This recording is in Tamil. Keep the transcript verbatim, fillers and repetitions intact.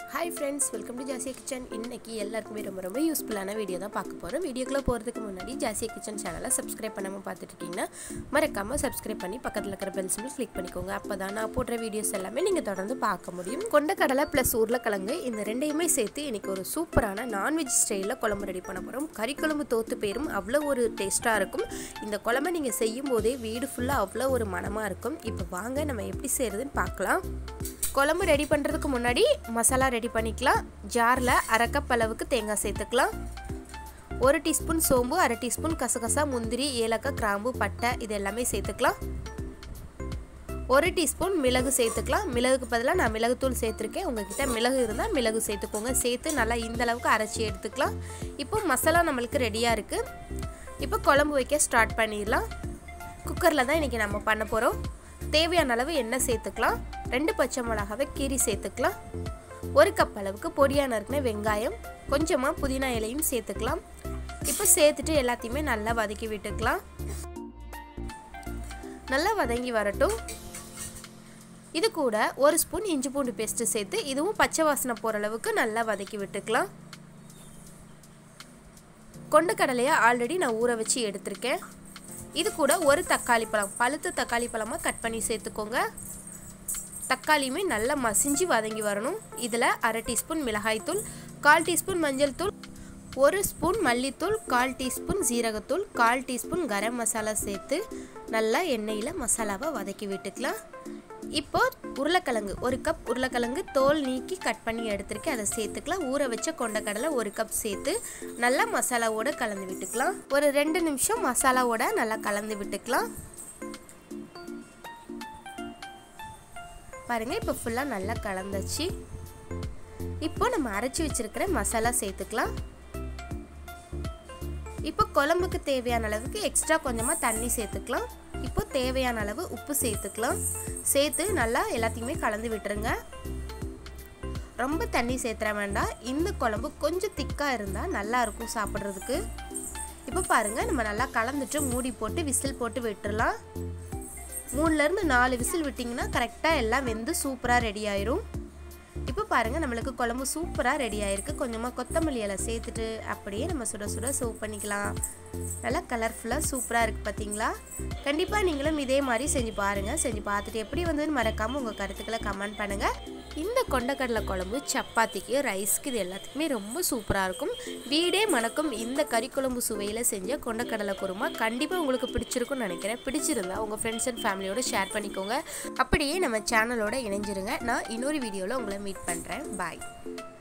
Hi friends, welcome to Jasiya Kitchen. இன்னைக்கு எல்லாருக்குமே ரொம்ப ரொம்ப யூஸ்ஃபுல்லான வீடியோ தான் பார்க்க போறோம். வீடியோக்குள்ள போறதுக்கு முன்னாடி Jasiya Kitchen சேனலை சப்ஸ்கிரைப் பண்ணாம பார்த்துட்டு இருக்கீங்கன்னா மறக்காம சப்ஸ்கிரைப் பண்ணி பக்கத்துல இருக்கிற பெல் சிம்பிள் கிளிக் பண்ணிக்கோங்க. அப்பதான் நான் போடுற வீடியோஸ் எல்லாமே நீங்க தொடர்ந்து பார்க்க முடியும். கொண்டக்கடலை பிளஸ் உருளைக்கிழங்கு இந்த ரெண்டையுமே சேர்த்து இன்னைக்கு ஒரு சூப்பரான நான்வெஜ் ஸ்டைல்ல குழம்பு ரெடி பண்ண போறோம். கறி குழம்பு தோத்து பேரும் அவ்வளவு ஒரு டேஸ்டா இருக்கும். இந்த குழம்பை நீங்க செய்யும் போதே வீடு ஃபுல்லா அவ்வளவு ஒரு மணமா இருக்கும். இப்போ வாங்க நம்ம எப்படி செய்யறதுன்னு பார்க்கலாம். குழம்பு ரெடி பண்ணுறதுக்கு முன்னாடி மசாலா ரெடி பண்ணிக்கலாம். ஜாரில் அரை கப் அளவுக்கு தேங்காய் சேர்த்துக்கலாம். ஒரு டீஸ்பூன் சோம்பு, அரை டீஸ்பூன் கசகசா, முந்திரி, ஏலக்காய், கிராம்பு, பட்டை இது எல்லாமே சேர்த்துக்கலாம். ஒரு டீஸ்பூன் மிளகு சேர்த்துக்கலாம். மிளகுக்கு பதிலாக நான் மிளகுத்தூள் சேர்த்துருக்கேன். உங்ககிட்ட மிளகு இருந்தால் மிளகு சேர்த்துக்கோங்க. சேர்த்து நல்லா இந்த அளவுக்கு அரைச்சி எடுத்துக்கலாம். இப்போ மசாலா நம்மளுக்கு ரெடியாக இருக்குது. இப்போ குழம்பு வைக்க ஸ்டார்ட் பண்ணிடலாம். குக்கரில் தான் இன்றைக்கி நம்ம பண்ண போகிறோம். தேவையான அளவு எண்ணெய் சேர்த்துக்கலாம். ரெண்டு பச்சை மிளகாவை கீரி சேர்த்துக்கலாம். ஒரு கப் அளவுக்கு பொடியாக நறுக்கின வெங்காயம், கொஞ்சமாக புதினா இலையும் சேர்த்துக்கலாம். இப்போ சேர்த்துட்டு எல்லாத்தையுமே நல்லா வதக்கி விட்டுக்கலாம். நல்லா வதங்கி வரட்டும். இது கூட ஒரு ஸ்பூன் இஞ்சி பூண்டு பேஸ்ட்டு சேர்த்து இதுவும் பச்சை வாசனை போகிற அளவுக்கு நல்லா வதக்கி விட்டுக்கலாம். கொண்டக்கடலையை ஆல்ரெடி நான் ஊற வச்சு எடுத்திருக்கேன். இது கூட ஒரு தக்காளி பழம், பழுத்த தக்காளி பழமாக கட் பண்ணி சேர்த்துக்கோங்க. தக்காளியுமே நல்லா மசிஞ்சு வதங்கி வரணும். இதில் அரை டீஸ்பூன் மிளகாய்த்தூள், கால் டீஸ்பூன் மஞ்சள் தூள், ஒரு ஸ்பூன் மல்லித்தூள், கால் டீஸ்பூன் ஜீரகத்தூள், கால் டீஸ்பூன் கரம் மசாலா சேர்த்து நல்லா எண்ணெயில் மசாலாவை வதக்கி விட்டுக்கலாம். இப்போ உருளைக்கிழங்கு, ஒரு கப் உருளைக்கிழங்கு தோல் நீக்கி கட் பண்ணி எடுத்துருக்கேன், அதை சேர்த்துக்கலாம். ஊற வச்ச கொண்டக்கடலை ஒரு கப் சேர்த்து நல்லா மசாலாவோட கலந்து விட்டுக்கலாம். ஒரு ரெண்டு நிமிஷம் மசாலாவோட நல்லா கலந்து விட்டுக்கலாம். பாருங்க, இப்போ ஃபுல்லாக நல்லா கலந்துச்சு. இப்போ நம்ம அரைச்சி வச்சிருக்கிற மசாலா சேர்த்துக்கலாம். இப்போ குழம்புக்கு தேவையான அளவுக்கு எக்ஸ்ட்ரா கொஞ்சமாக தண்ணி சேர்த்துக்கலாம். இப்போ தேவையான அளவு உப்பு சேர்த்துக்கலாம். சேர்த்து நல்லா எல்லாத்தையுமே கலந்து விட்டுருங்க. ரொம்ப தண்ணி சேர்த்துற வேண்டாம். இந்த குழம்பு கொஞ்சம் திக்காக இருந்தால் நல்லா இருக்கும் சாப்பிட்றதுக்கு. இப்போ பாருங்கள், நம்ம நல்லா கலந்துட்டு மூடி போட்டு விசில் போட்டு விட்டுடலாம். மூணுலேருந்து நாலு விசில் விட்டிங்கன்னா கரெக்டாக எல்லாம் வெந்து சூப்பராக ரெடி ஆயிரும். இப்போ பாருங்கள், நம்மளுக்கு குழம்பு சூப்பராக ரெடி ஆயிருக்கு. கொஞ்சமாக கொத்தமல்லி இலை சேர்த்துட்டு அப்படியே நம்ம சுட சுட சர்வ் பண்ணிக்கலாம். நல்லா கலர்ஃபுல்லாக சூப்பராக இருக்குது பார்த்தீங்களா? கண்டிப்பாக நீங்களும் இதே மாதிரி செஞ்சு பாருங்கள். செஞ்சு பார்த்துட்டு எப்படி வந்ததுன்னு மறக்காமல் உங்கள் கருத்துக்களை கமெண்ட் பண்ணுங்கள். இந்த கொண்டக்கடலை குழம்பு சப்பாத்திக்கு, ரைஸ்க்கு இது எல்லாத்துக்குமே ரொம்ப சூப்பராக இருக்கும். வீடே மணக்கும் இந்த கறி குழம்பு சுவையில் செஞ்ச கொண்டக்கடலை குருமா கண்டிப்பாக உங்களுக்கு பிடிச்சிருக்கும்னு நினைக்கிறேன். பிடிச்சிருந்தா உங்கள் ஃப்ரெண்ட்ஸ் அண்ட் ஃபேமிலியோட ஷேர் பண்ணிக்கோங்க. அப்படியே நம்ம சேனலோட இணைஞ்சிருங்க. நான் இன்னொரு வீடியோவில் உங்களை மீட் பண்ணுறேன். பாய்.